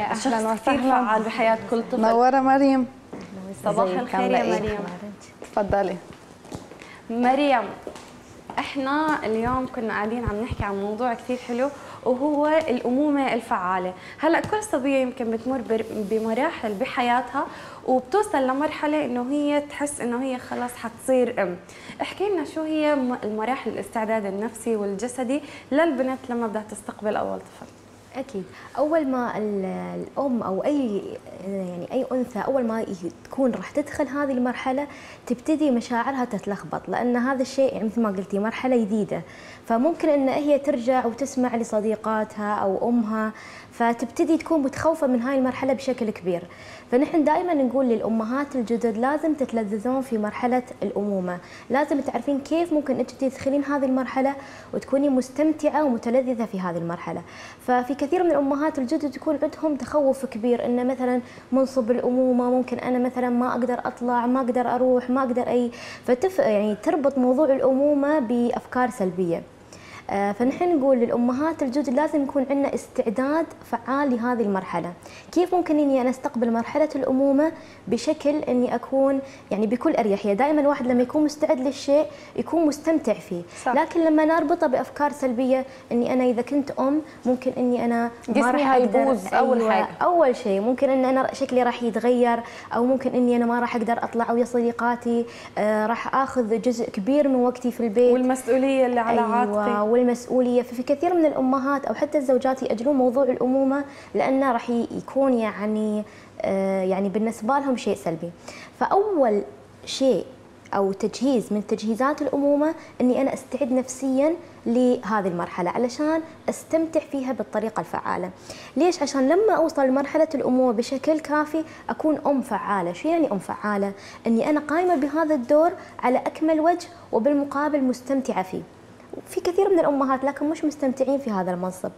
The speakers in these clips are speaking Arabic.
شخص كثير فعال بحياة كل طفل. منورة مريم. صباح الخير يا مريم. تفضلي. مريم، احنا اليوم كنا قاعدين عم نحكي عن موضوع كثير حلو وهو الأمومة الفعالة. هلا كل صبية يمكن بتمر بمراحل بحياتها وبتوصل لمرحلة انه هي تحس انه هي خلاص حتصير ام. احكي لنا شو هي المراحل الاستعداد النفسي والجسدي للبنت لما بدها تستقبل أول طفل؟ أكيد أول ما الأم أو أي أنثى أول ما تكون راح تدخل هذه المرحلة تبتدي مشاعرها تتلخبط، لأن هذا الشيء يعني مثل ما قلتي مرحلة جديدة، فممكن أن هي ترجع وتسمع لصديقاتها أو أمها فتبتدي تكون متخوفة من هاي المرحلة بشكل كبير. فنحن دائما نقول للأمهات الجدد لازم تتلذذون في مرحلة الأمومة، لازم تعرفين كيف ممكن أنت تدخلين هذه المرحلة وتكوني مستمتعة ومتلذذة في هذه المرحلة. ففي كثير من الأمهات الجدد يكون عندهم تخوف كبير إن مثلا منصب الأمومة ممكن أنا مثلا ما أقدر أطلع، ما أقدر أروح، ما أقدر يعني تربط موضوع الأمومة بأفكار سلبية. فنحن نقول للأمهات الجدد لازم يكون عندنا استعداد فعال لهذه المرحلة. كيف ممكن إني أنا أستقبل مرحلة الأمومة بشكل إني أكون يعني بكل أريحية؟ دائما الواحد لما يكون مستعد للشيء يكون مستمتع فيه، صح. لكن لما نربطه بأفكار سلبية إني أنا إذا كنت أم ممكن إني أنا ما راح أقدر، أول شيء ممكن إن أنا شكلي راح يتغير، أو ممكن إني أنا ما راح أقدر أطلع ويا صديقاتي، راح آخذ جزء كبير من وقتي في البيت، والمسؤولية اللي على عاتقي والمسؤولية. ففي كثير من الأمهات أو حتى الزوجات يأجلون موضوع الأمومة لأنه راح يكون يعني بالنسبة لهم شيء سلبي. فأول شيء أو تجهيز من تجهيزات الأمومة أني أنا أستعد نفسياً لهذه المرحلة علشان أستمتع فيها بالطريقة الفعالة. ليش؟ عشان لما أوصل لمرحلة الأمومة بشكل كافي أكون أم فعالة. شو يعني أم فعالة؟ أني أنا قائمة بهذا الدور على أكمل وجه وبالمقابل مستمتعة فيه. في كثير من الأمهات لكن مش مستمتعين في هذا المنصب،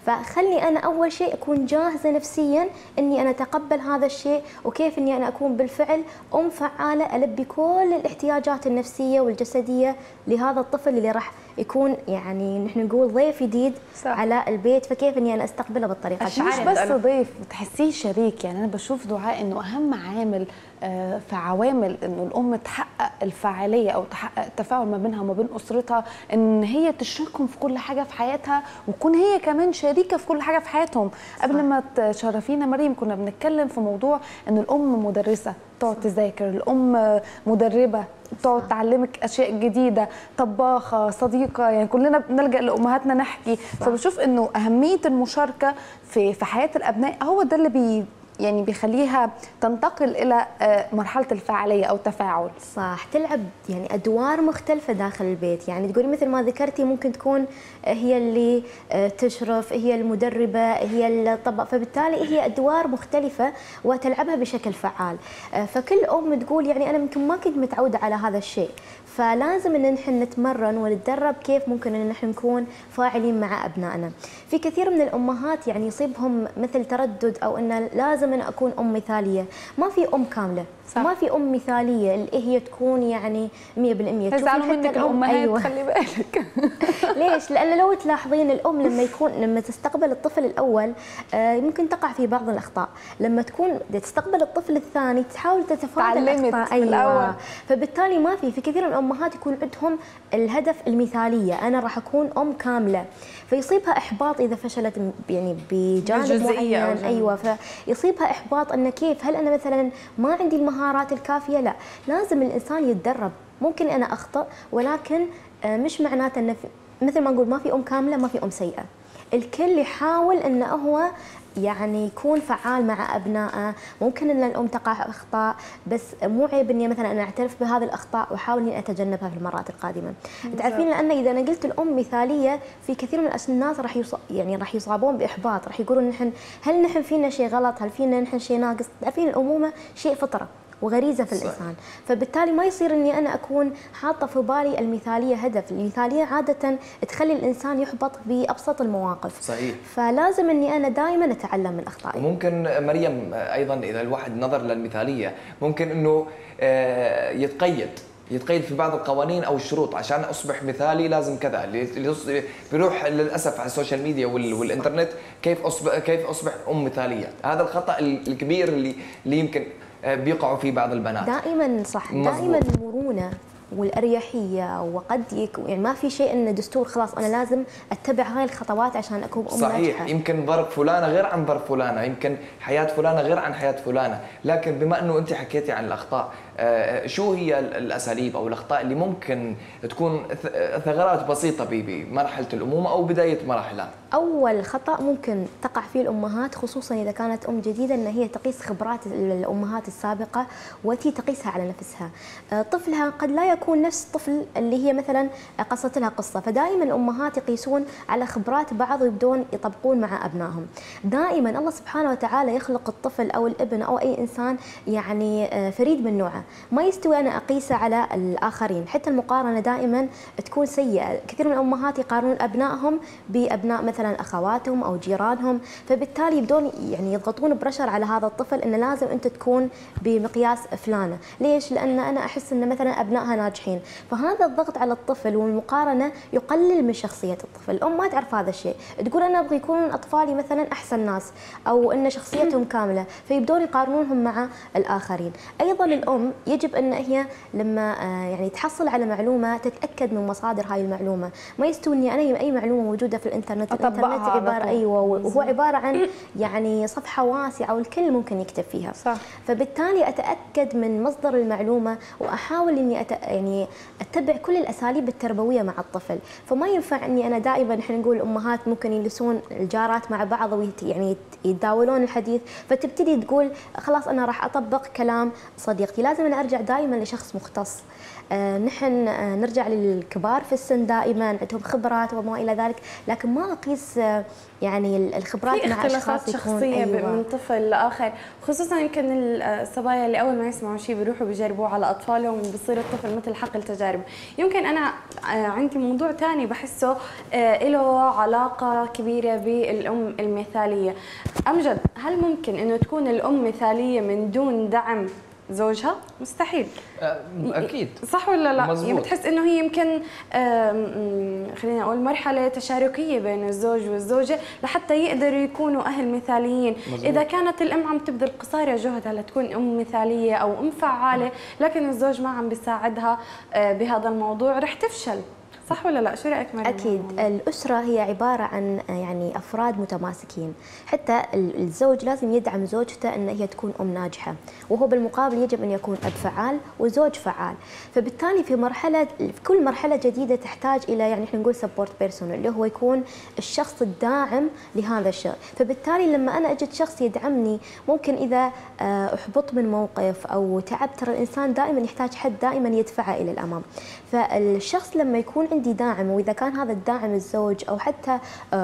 فخلني أنا أول شيء أكون جاهزة نفسياً إني أنا أتقبل هذا الشيء، وكيف إني أنا أكون بالفعل أم فعالة ألبي كل الاحتياجات النفسية والجسدية لهذا الطفل اللي راح يكون يعني نحن نقول ضيف جديد على البيت. فكيف إني أنا أستقبله بالطريقة الفعالة؟ مش بس ضيف، تحسيه شريك. يعني أنا بشوف دعاء إنه أهم عامل في عوامل إنه الأم تحقق الفاعلية أو تحقق التفاعل ما بينها وما بين أسرتها إن هي تشاركهم في كل حاجة في حياتها، وتكون هي كمان شريكة في كل حاجة في حياتهم. قبل ما تشرفينا مريم كنا بنتكلم في موضوع إن الأم مدرسة تقعد تذاكر، الأم مدربة تقعد تعلمك أشياء جديدة، طباخة، صديقة، يعني كلنا بنلجأ لأمهاتنا نحكي. فبشوف إنه أهمية المشاركة في حياة الأبناء هو ده اللي يعني بيخليها تنتقل إلى مرحلة الفاعلية أو التفاعل. صح، تلعب يعني أدوار مختلفة داخل البيت. يعني تقولي مثل ما ذكرتي ممكن تكون هي اللي تشرف، هي المدربة، هي الطبق، فبالتالي هي أدوار مختلفة وتلعبها بشكل فعال. فكل أم تقول يعني أنا يمكن ما كنت متعودة على هذا الشيء، فلازم ان نحن نتمرن ونتدرب كيف ممكن ان نحن نكون فاعلين مع ابنائنا. في كثير من الامهات يعني يصيبهم مثل تردد او ان لازم ان اكون ام مثاليه. ما في ام كامله، صح. ما في ام مثاليه اللي هي تكون يعني 100%. يزعلوا منك الامهات. أيوة. خلي بالك. ليش؟ لان لو تلاحظين الام لما تستقبل الطفل الاول ممكن تقع في بعض الاخطاء، لما تكون تستقبل الطفل الثاني تحاول تتفادى الاخطاء. أيوة. فبالتالي ما في كثير من الامهات يكون عندهم الهدف المثاليه، انا راح اكون ام كامله، فيصيبها احباط اذا فشلت يعني بجانب معين. ايوه، فيصيبها احباط ان كيف، هل انا مثلا ما عندي المهارات الكافيه؟ لا، لازم الانسان يتدرب. ممكن انا اخطا، ولكن مش معناته ان مثل ما نقول ما في ام كامله، ما في ام سيئه. الكل يحاول انه هو يعني يكون فعال مع ابنائه. ممكن ان الام تقع اخطاء، بس مو عيب اني مثلا انا اعترف بهذه الاخطاء واحاول اني اتجنبها في المرات القادمه. تعرفين لان اذا انا قلت الام مثاليه، في كثير من الناس راح يصابون باحباط، راح يقولون هل نحن فينا شيء غلط؟ هل فينا نحن شيء ناقص؟ تعرفين الامومه شيء فطره وغريزه في الانسان، فبالتالي ما يصير اني انا اكون حاطه في بالي المثاليه هدف. المثاليه عاده تخلي الانسان يحبط بابسط المواقف. صحيح. فلازم اني انا دائما اتعلم من اخطائي. وممكن مريم ايضا اذا الواحد نظر للمثاليه ممكن انه يتقيد يتقيد في بعض القوانين او الشروط عشان اصبح مثالي لازم كذا. اللي بيروح للاسف على السوشيال ميديا والانترنت كيف اصبح ام مثاليه. هذا الخطا الكبير اللي يمكن بيقعوا فيه بعض البنات. دائما صح، دائما المرونه والاريحيه، وقد يعني ما في شيء انه دستور خلاص انا لازم اتبع هاي الخطوات عشان اكون ام صحيح ناجحة. يمكن ظرف فلانه غير عن ظرف فلانه، يمكن حياه فلانه غير عن حياه فلانه، لكن بما انه انت حكيتي عن الاخطاء، شو هي الاساليب او الاخطاء اللي ممكن تكون ثغرات بسيطه بمرحله الامومه او بدايه مراحلها؟ اول خطا ممكن تقع فيه الامهات خصوصا اذا كانت ام جديده، ان هي تقيس خبرات الامهات السابقه وتي تقيسها على نفسها. طفلها قد لا يكون نفس الطفل اللي هي مثلا قصت لها قصه، فدائما الامهات يقيسون على خبرات بعض ويبدون يطبقون مع ابنائهم. دائما الله سبحانه وتعالى يخلق الطفل او الابن او اي انسان يعني فريد من نوعه، ما يستوي انا اقيسه على الاخرين، حتى المقارنه دائما تكون سيئه. كثير من الامهات يقارنون ابنائهم بابناء مثلا اخواتهم او جيرانهم، فبالتالي يبدون يعني يضغطون برشر على هذا الطفل انه لازم انت تكون بمقياس فلانه. ليش؟ لان انا احس ان مثلا ابنائها ناجحين، فهذا الضغط على الطفل والمقارنه يقلل من شخصيه الطفل. الام ما تعرف هذا الشيء، تقول انا ابغى يكونون اطفالي مثلا احسن ناس او ان شخصيتهم كامله، فيبدون يقارنونهم مع الاخرين. ايضا الام يجب ان هي لما يعني تحصل على معلومه تتاكد من مصادر هاي المعلومه، ما يستوي اني انا اي معلومه موجوده في الانترنت عباره ايوه وهو عباره عن يعني صفحه واسعه والكل ممكن يكتب فيها. صح. فبالتالي اتاكد من مصدر المعلومه واحاول اني يعني اتبع كل الاساليب التربويه مع الطفل. فما ينفع اني انا دائما احنا نقول الامهات ممكن يجلسون الجارات مع بعض يعني يتداولون الحديث، فتبتدي تقول خلاص انا راح اطبق كلام صديقتي. لازم انا ارجع دائما لشخص مختص. نحن نرجع للكبار في السن، دائما عندهم خبرات وما الى ذلك، لكن ما اقيس يعني الخبرات مع اشخاص شخصيه من طفل لاخر، خصوصا يمكن الصبايا اللي اول ما يسمعوا شيء بيروحوا بيجربوه على اطفالهم وبصير الطفل مثل حقل تجارب. يمكن انا عندي موضوع ثاني بحسه له علاقه كبيره بالام المثاليه. امجد، هل ممكن انه تكون الام مثاليه من دون دعم زوجها؟ مستحيل. اكيد. صح ولا لا؟ مزبوط. يعني بتحس انه هي يمكن خلينا نقول مرحله تشاركيه بين الزوج والزوجه لحتى يقدروا يكونوا اهل مثاليين. مزبوط. اذا كانت الام عم تبذل قصارى جهدها لتكون ام مثاليه او ام فعاله، لكن الزوج ما عم بيساعدها بهذا الموضوع، رح تفشل. صح ولا لا؟ شو رايك مريم؟ اكيد. الاسره هي عباره عن يعني افراد متماسكين، حتى الزوج لازم يدعم زوجته ان هي تكون ام ناجحه، وهو بالمقابل يجب ان يكون اب فعال وزوج فعال. فبالتالي في كل مرحله جديده تحتاج الى يعني احنا نقول سبورت بيرسون، اللي هو يكون الشخص الداعم لهذا الشيء. فبالتالي لما انا اجد شخص يدعمني، ممكن اذا احبط من موقف او تعب، ترى الانسان دائما يحتاج حد دائما يدفعه الى الامام. فالشخص لما يكون عندي داعم، واذا كان هذا الداعم الزوج او حتى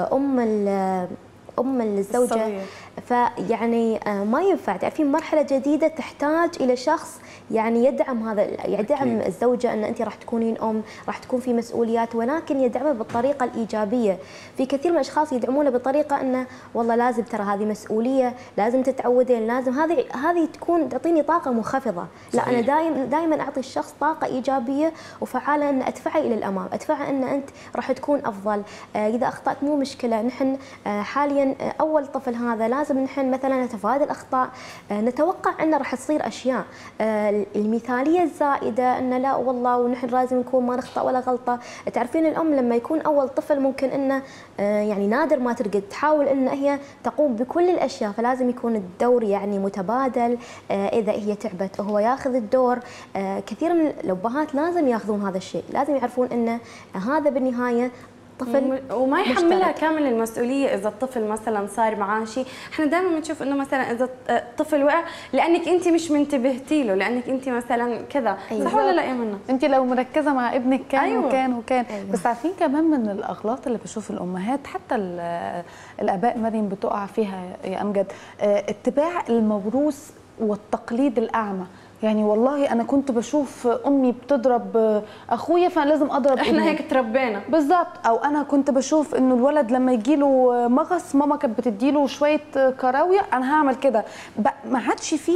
ام الزوجه، فيعني ما ينفع. تعرفين مرحله جديده تحتاج الى شخص يعني يدعم الزوجه ان انت راح تكونين ام، راح تكون في مسؤوليات، ولكن يدعمها بالطريقه الايجابيه. في كثير من الاشخاص يدعمونه بطريقه انه والله لازم ترى هذه مسؤوليه، لازم تتعودين، لازم هذه تكون تعطيني طاقه منخفضه. لا، انا دائما اعطي الشخص طاقه ايجابيه وفعاله، ان ادفعه الى الامام، ادفعه ان انت راح تكون افضل. اذا اخطات مو مشكله، نحن حاليا اول طفل هذا لازم نحن مثلا نتفادى الاخطاء، نتوقع انه راح تصير اشياء. المثاليه الزائده ان لا والله ونحن لازم نكون ما نخطا ولا غلطه. تعرفين الام لما يكون اول طفل ممكن انه يعني نادر ما ترقد، تحاول ان هي تقوم بكل الاشياء، فلازم يكون الدور يعني متبادل. اذا هي تعبت وهو ياخذ الدور. كثير من الابهات لازم ياخذون هذا الشيء، لازم يعرفون ان هذا بالنهايه طفل وما يحملها كامل المسؤوليه. اذا الطفل مثلا صار معاه شيء، احنا دائما بنشوف انه مثلا اذا الطفل وقع لانك انت مش منتبهتي له، لانك انت مثلا كذا. أيوة. صح ولا لا يا منى؟ انت لو مركزه مع ابنك كان أيوة. وكان. أيوة. بس عارفين كمان من الاغلاط اللي بشوف الامهات حتى الاباء مريم بتقع فيها يا امجد، اتباع الموروث والتقليد الاعمى. يعني والله انا كنت بشوف امي بتضرب اخويا فانا لازم اضرب احنا ابني. هيك تربينا بالظبط. او انا كنت بشوف انه الولد لما يجي له مغص ماما كانت بتديله شويه كراويه، انا هعمل كده. ما عادش فيه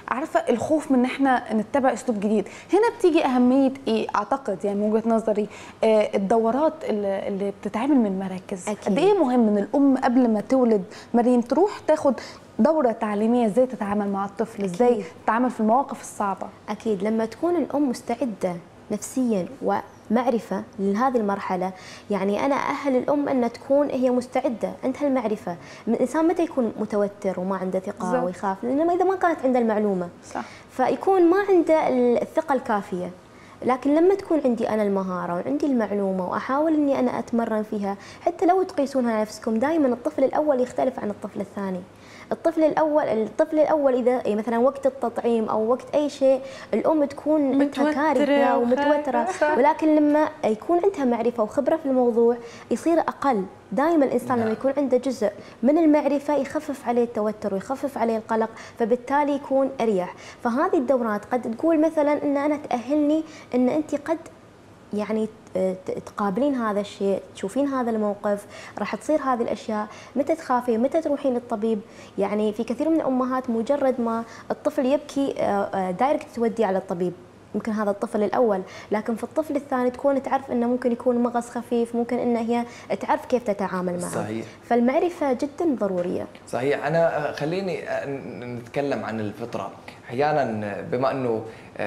عارفه الخوف من ان احنا نتبع اسلوب جديد. هنا بتيجي اهميه ايه اعتقد يعني من وجهه نظري الدورات اللي بتتعمل من مراكز. قد ايه مهم ان الام قبل ما تولد مريم تروح تاخد دوره تعليميه ازاي تتعامل مع الطفل، ازاي تتعامل في المواقف الصعبه. اكيد لما تكون الام مستعده نفسيا ومعرفة لهذه المرحلة، يعني أنا أأهل الأم أن تكون هي مستعدة عندها المعرفة. الإنسان متى يكون متوتر وما عنده ثقة ويخاف؟ لأنه إذا ما كانت عنده المعلومة صح. فيكون ما عنده الثقة الكافية. لكن لما تكون عندي أنا المهارة وعندي المعلومة وأحاول أني أنا أتمرن فيها، حتى لو تقيسونها على نفسكم دائما الطفل الأول يختلف عن الطفل الثاني. الطفل الأول إذا مثلا وقت التطعيم أو وقت أي شيء الأم تكون عندها كارثة ومتوترة، ولكن لما يكون عندها معرفة وخبرة في الموضوع يصير أقل. دائما الإنسان لما يكون عنده جزء من المعرفة يخفف عليه التوتر ويخفف عليه القلق، فبالتالي يكون أريح. فهذه الدورات قد تقول مثلا أن أنا تأهلني أن أنت قد يعني تقابلين هذا الشيء، تشوفين هذا الموقف، راح تصير هذه الاشياء، متى تخافي، متى تروحين للطبيب. يعني في كثير من الامهات مجرد ما الطفل يبكي دايركت تودي على الطبيب، يمكن هذا الطفل الاول، لكن في الطفل الثاني تكون تعرف انه ممكن يكون مغص خفيف، ممكن ان هي تعرف كيف تتعامل معه. صحيح. فالمعرفه جدا ضروريه. صحيح. انا خليني نتكلم عن الفطره. احيانا بما انه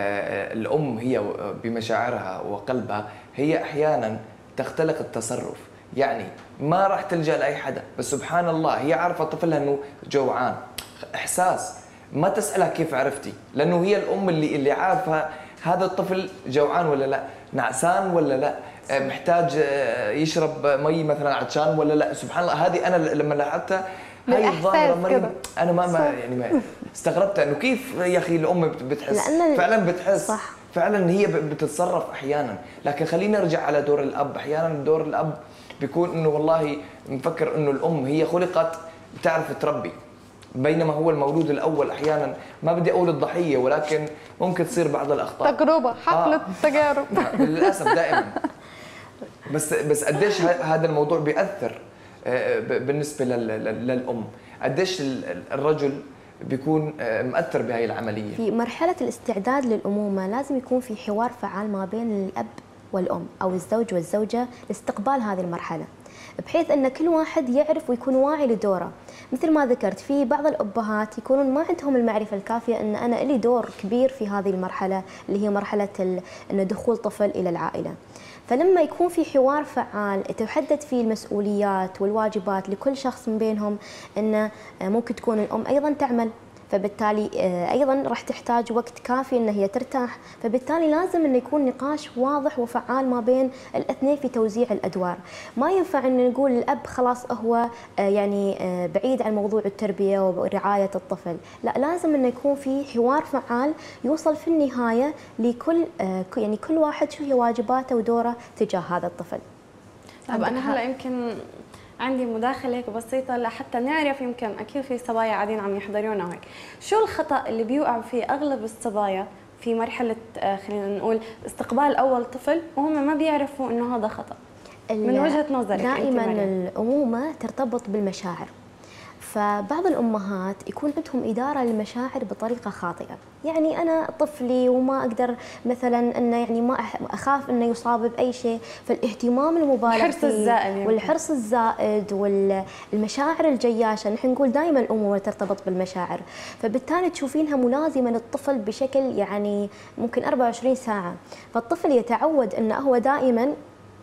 الام هي بمشاعرها وقلبها هي احيانا تختلق التصرف، يعني ما راح تلجا لاي حدا، بس سبحان الله هي عارفه طفلها انه جوعان، احساس، ما تسالها كيف عرفتي، لانه هي الام اللي عارفه هذا الطفل جوعان ولا لا، نعسان ولا لا، محتاج يشرب مي مثلا، عطشان ولا لا. سبحان الله هذه انا لما لاحظتها هاي الظاهره مريم، انا ما استغربت انه كيف يا اخي الام بتحس، فعلا بتحس. صح. فعلا هي بتتصرف احيانا. لكن خلينا نرجع على دور الاب. احيانا دور الاب بيكون انه والله مفكر انه الام هي خلقت بتعرف تربي، بينما هو المولود الاول احيانا، ما بدي اقول الضحيه، ولكن ممكن تصير بعض الاخطاء، تجربه، حقله تجارب. للاسف دائما. بس قديش هذا الموضوع بيأثر بالنسبه للام، قديش الرجل بيكون مؤثر بهاي العمليه. في مرحله الاستعداد للامومه لازم يكون في حوار فعال ما بين الاب والام او الزوج والزوجه لاستقبال هذه المرحله، بحيث ان كل واحد يعرف ويكون واعي لدوره. مثل ما ذكرت في بعض الابهات يكونون ما عندهم المعرفه الكافيه ان انا لي دور كبير في هذه المرحله اللي هي مرحله ان دخول طفل الى العائله. فلما يكون في حوار فعال تحدد فيه المسؤوليات والواجبات لكل شخص من بينهم، ان ممكن تكون الام ايضا تعمل، فبالتالي ايضا راح تحتاج وقت كافي ان هي ترتاح، فبالتالي لازم انه يكون نقاش واضح وفعال ما بين الاثنين في توزيع الادوار. ما ينفع ان نقول الاب خلاص هو يعني بعيد عن موضوع التربيه ورعايه الطفل، لا، لازم انه يكون في حوار فعال يوصل في النهايه لكل يعني كل واحد شو هي واجباته ودوره تجاه هذا الطفل. طب انا هلا يمكن عندي مداخله هيك بسيطه لحتى نعرف، يمكن اكيد في صبايا قاعدين عم يحضرونا وهيك، شو الخطا اللي بيوقع فيه اغلب الصبايا في مرحله خلينا نقول استقبال اول طفل وهم ما بيعرفوا انه هذا خطا من وجهه نظرك؟ دائما الامومه ترتبط بالمشاعر، فبعض الامهات يكون عندهم اداره للمشاعر بطريقه خاطئه، يعني انا طفلي وما اقدر مثلا انه يعني ما اخاف انه يصاب باي شيء، فالاهتمام المبالغ فيه والحرص الزائد والمشاعر الجياشه، نحن نقول دائما الامومه ترتبط بالمشاعر، فبالتالي تشوفينها ملازمه للطفل بشكل يعني ممكن 24 ساعه، فالطفل يتعود انه هو دائما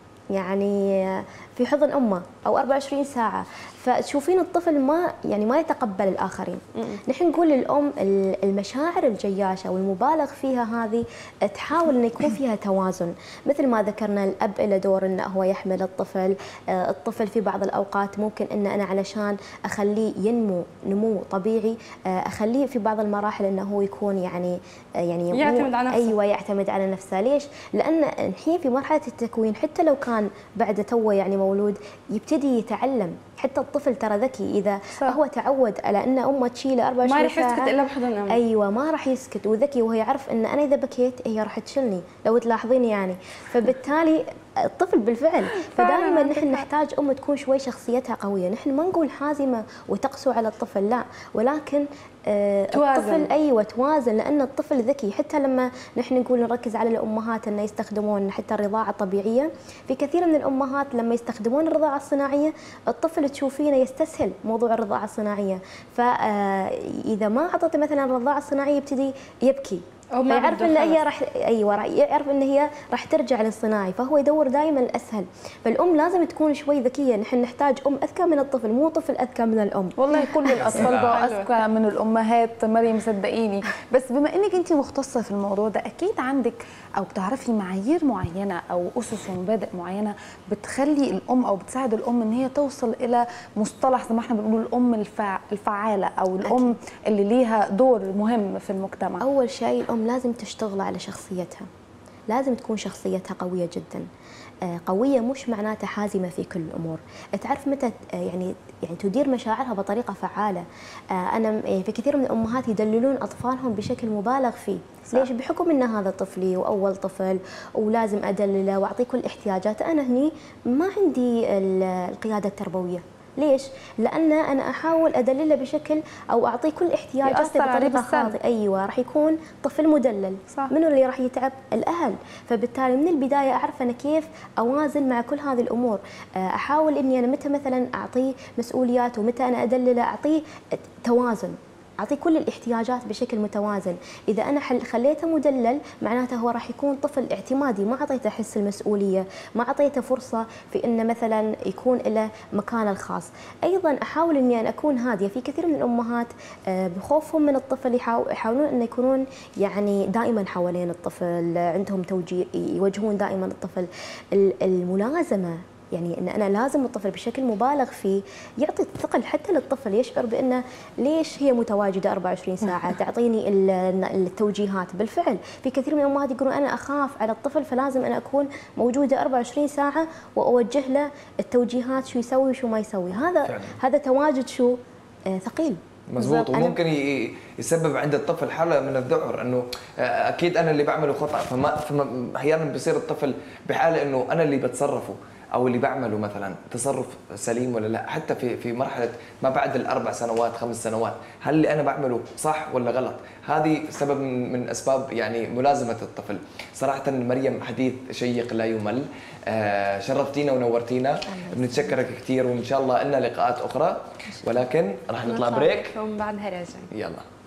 يعني في حضن امه او 24 ساعه، فتشوفين الطفل ما يتقبل الاخرين. نحن نقول للام المشاعر الجياشه والمبالغ فيها هذه تحاول ان يكون فيها توازن، مثل ما ذكرنا الاب له دور انه هو يحمل الطفل، الطفل في بعض الاوقات ممكن ان انا علشان اخليه ينمو نمو طبيعي اخليه في بعض المراحل انه هو يكون يعني يعتمد على نفسه. ايوه يعتمد على نفسه. ليش؟ لان الحين في مرحله التكوين حتى لو كان بعد توه يعني مولود يبتدي يتعلم، حتى الطفل ترى ذكي، اذا صح. هو تعود على ان امه تشيله 24 ساعه ما راح يسكت الا بحضن امه. ايوه ما راح يسكت، وذكي وهو يعرف ان انا اذا بكيت هي راح تشيلني لو تلاحظين يعني، فبالتالي الطفل بالفعل. فدائما نحن نحتاج ام تكون شوي شخصيتها قويه، نحن ما نقول حازمه وتقسو على الطفل لا، ولكن الطفل ايوه توازن، لان الطفل ذكي. حتى لما نحن نقول نركز على الامهات انه يستخدمون حتى الرضاعه الطبيعيه، في كثير من الامهات لما يستخدمون الرضاعه الصناعيه الطفل تشوفينه يستسهل موضوع الرضاعه الصناعيه، فاذا ما اعطته مثلا الرضاعه الصناعيه يبتدي يبكي، فيعرف ان هي راح يعرف ان هي راح ترجع للصناعي، فهو يدور دائما الاسهل. فالام لازم تكون شوي ذكيه، نحن نحتاج ام اذكى من الطفل، مو طفل اذكى من الام. والله كل الاطفال بقوا اذكى من الامهات مريم صدقيني. بس بما انك انت مختصه في الموضوع ده، اكيد عندك او بتعرفي معايير معينه او اسس ومبادئ معينه بتخلي الام او بتساعد الام ان هي توصل الى مصطلح زي ما احنا بنقول الام الفعاله او الام اللي ليها دور مهم في المجتمع. اول شيء الام لازم تشتغل على شخصيتها، لازم تكون شخصيتها قويه جدا. قويه مش معناتها حازمه في كل الامور، تعرف متى يعني تدير مشاعرها بطريقه فعاله. انا في كثير من الامهات يدللون اطفالهم بشكل مبالغ فيه. صح. ليش؟ بحكم ان هذا طفلي واول طفل ولازم ادلله واعطيه كل احتياجاته. انا هني ما عندي القياده التربويه. ليش؟ لأن أنا أحاول أدلله بشكل أو أعطيه كل احتياجاته بطريقة خاطئة. أيوة، راح يكون طفل مدلل. صح. منو اللي راح يتعب؟ الأهل. فبالتالي من البداية أعرف أنا كيف أوازن مع كل هذه الأمور. أحاول إني أنا متى مثلا أعطيه مسؤوليات ومتى أنا أدلله، أعطيه توازن، أعطيه كل الاحتياجات بشكل متوازن. إذا أنا خليته مدلل معناته هو راح يكون طفل اعتمادي، ما أعطيته حس المسؤولية، ما أعطيته فرصة في إنه مثلا يكون له مكانه الخاص. أيضا أحاول إني أنا أكون هادية. في كثير من الأمهات بخوفهم من الطفل يحاولون أن يكونون يعني دائما حوالين الطفل، عندهم توجيه، يوجهون دائما الطفل. الملازمة يعني ان انا لازم الطفل بشكل مبالغ فيه، يعطي الثقل حتى للطفل، يشعر بانه ليش هي متواجده 24 ساعه تعطيني التوجيهات. بالفعل في كثير من الامهات يقولون انا اخاف على الطفل فلازم انا اكون موجوده 24 ساعه واوجه له التوجيهات شو يسوي وشو ما يسوي. هذا تواجد شو ثقيل. مزبوط. وممكن يسبب عند الطفل حاله من الذعر، انه اكيد انا اللي بعمله خطا، فما احيانا بصير الطفل بحاله انه انا اللي بتصرفه او اللي بعمله مثلا تصرف سليم ولا لا. حتى في مرحله ما بعد الاربع سنوات 5 سنوات، هل اللي انا بعمله صح ولا غلط؟ هذه سبب من اسباب يعني ملازمه الطفل. صراحه مريم حديث شيق لا يمل، شرفتينا ونورتينا، بنتشكرك كثير، وان شاء الله لنا لقاءات اخرى، ولكن راح نطلع بريك ومن بعدها راجعين. يلا.